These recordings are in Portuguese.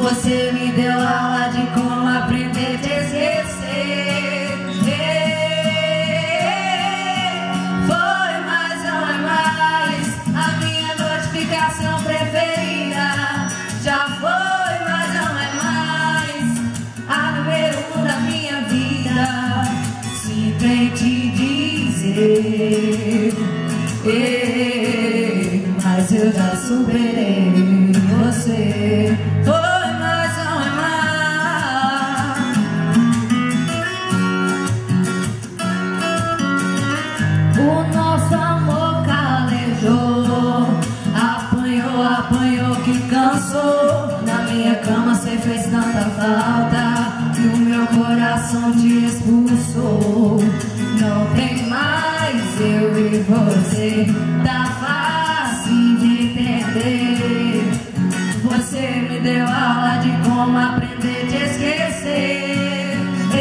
Você me deu aula de como aprender a te esquecer. Foi mais ou é mais a minha notificação preferida. Já foi mais ou é mais a número 1 da minha vida. Simplesmente dizer, mas eu já superei você. Foi mais ou é mais. O nosso amor calejou, apanhou que cansou. Na minha cama cê fez tanta falta que o meu coração te expulsou. Não tem mais eu e você, tá fácil de entender. Você me deu aula de como aprender a te esquecer.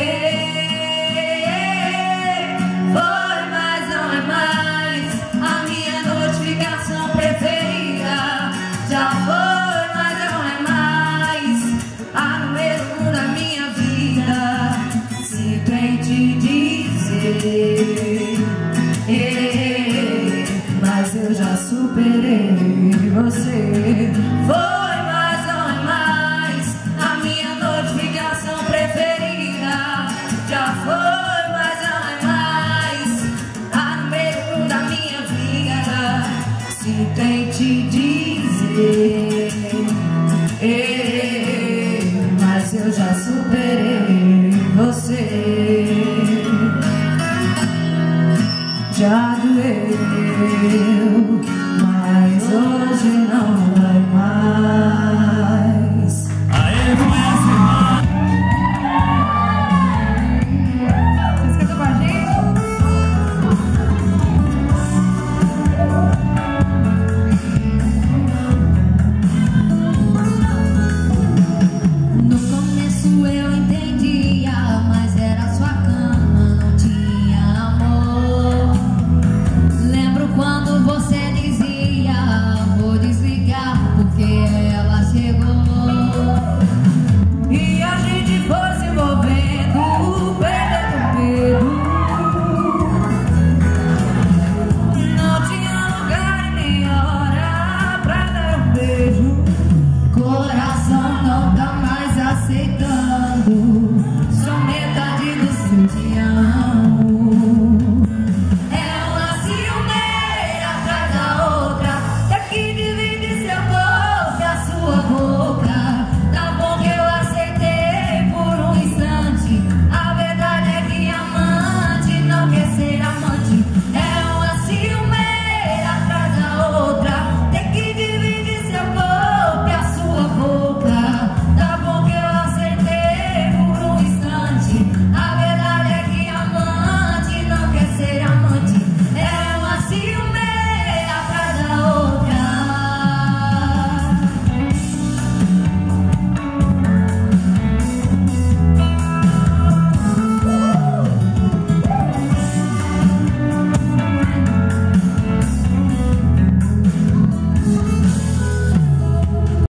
Foi mais ou é mais a minha notificação preferida. Já foi mais ou é mais a número 1 da minha vida. Simplesmente dizer, mas eu já superei você. Foi mais ou é mais a minha notificação preferida. Já foi mais ou é mais a número 1 da minha vida. Se tente dizer, mas eu já superei você. Já doeu.